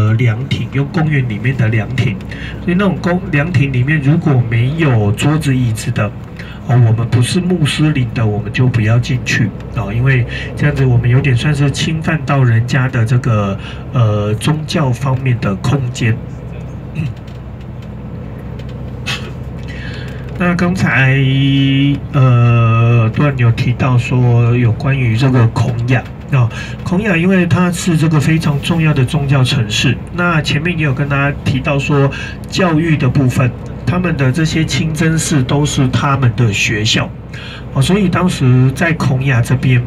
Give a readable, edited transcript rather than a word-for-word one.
个凉亭，用公园里面的凉亭，所以那种凉亭里面如果没有桌子椅子的，哦，我们不是穆斯林的，我们就不要进去哦，因为这样子我们有点算是侵犯到人家的这个宗教方面的空间。那刚才段有提到说有关于这个孔雅哦，孔雅因为它是这个非常重要的宗教城市，那前面也有跟大家提到说教育的部分，他们的这些清真寺都是他们的学校哦，所以当时在孔雅这边。